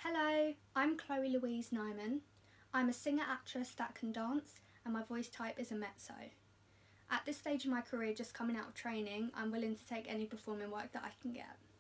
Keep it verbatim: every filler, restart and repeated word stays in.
Hello, I'm Chloe-Louise Nyman. I'm a singer-actress that can dance and my voice type is a mezzo. At this stage in my career, just coming out of training, I'm willing to take any performing work that I can get.